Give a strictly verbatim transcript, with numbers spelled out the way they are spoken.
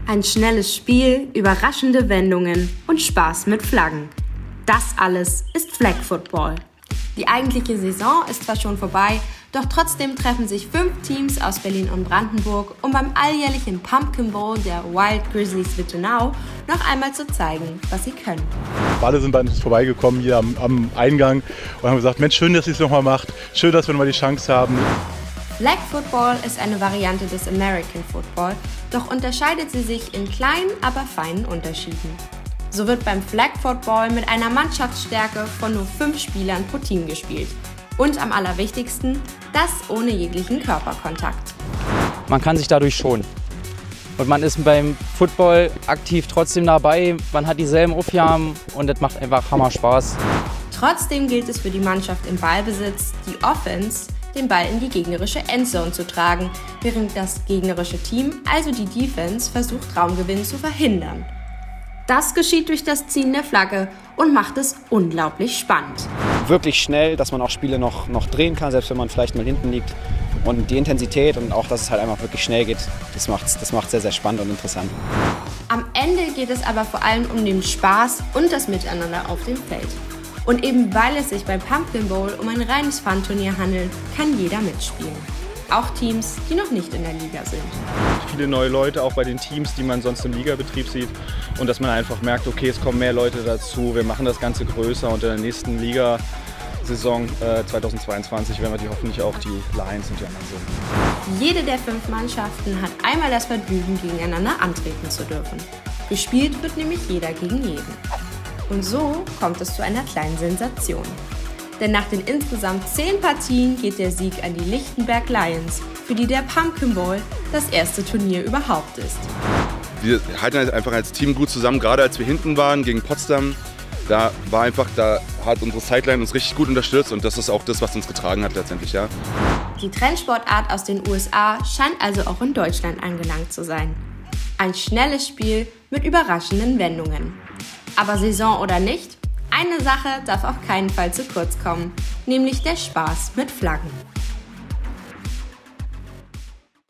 Ein schnelles Spiel, überraschende Wendungen und Spaß mit Flaggen. Das alles ist Flag Football. Die eigentliche Saison ist zwar schon vorbei, doch trotzdem treffen sich fünf Teams aus Berlin und Brandenburg, um beim alljährlichen Pumpkin Bowl der Wild Grizzlies Wittenau noch einmal zu zeigen, was sie können. Alle sind bei uns vorbeigekommen hier am, am Eingang und haben gesagt, Mensch, schön, dass ihr es nochmal macht, schön, dass wir nochmal die Chance haben. Flag Football ist eine Variante des American Football, doch unterscheidet sie sich in kleinen, aber feinen Unterschieden. So wird beim Flag Football mit einer Mannschaftsstärke von nur fünf Spielern pro Team gespielt. Und am allerwichtigsten, das ohne jeglichen Körperkontakt. Man kann sich dadurch schonen. Und man ist beim Football aktiv trotzdem dabei, man hat dieselben Aufgaben und das macht einfach Hammer Spaß. Trotzdem gilt es für die Mannschaft im Ballbesitz, die Offense, den Ball in die gegnerische Endzone zu tragen, während das gegnerische Team, also die Defense, versucht, Raumgewinn zu verhindern. Das geschieht durch das Ziehen der Flagge und macht es unglaublich spannend. Wirklich schnell, dass man auch Spiele noch, noch drehen kann, selbst wenn man vielleicht mal hinten liegt. Und die Intensität und auch, dass es halt einfach wirklich schnell geht, das macht es das macht's sehr, sehr spannend und interessant. Am Ende geht es aber vor allem um den Spaß und das Miteinander auf dem Feld. Und eben weil es sich beim Pumpkin Bowl um ein reines Fun-Turnier handelt, kann jeder mitspielen. Auch Teams, die noch nicht in der Liga sind. Viele neue Leute, auch bei den Teams, die man sonst im Ligabetrieb sieht. Und dass man einfach merkt, okay, es kommen mehr Leute dazu, wir machen das Ganze größer und in der nächsten Liga-Saison äh, zweitausendzweiundzwanzig werden wir die hoffentlich auch die Lions und die anderen sehen. Jede der fünf Mannschaften hat einmal das Vergnügen, gegeneinander antreten zu dürfen. Gespielt wird nämlich jeder gegen jeden. Und so kommt es zu einer kleinen Sensation. Denn nach den insgesamt zehn Partien geht der Sieg an die Lichtenberg Lions, für die der Pumpkin Bowl das erste Turnier überhaupt ist. Wir halten einfach als Team gut zusammen, gerade als wir hinten waren gegen Potsdam. Da war einfach, da hat unsere Sideline uns richtig gut unterstützt und das ist auch das, was uns getragen hat letztendlich, ja. Die Trendsportart aus den U S A scheint also auch in Deutschland angelangt zu sein. Ein schnelles Spiel mit überraschenden Wendungen. Aber Saison oder nicht, eine Sache darf auf keinen Fall zu kurz kommen, nämlich der Spaß mit Flaggen.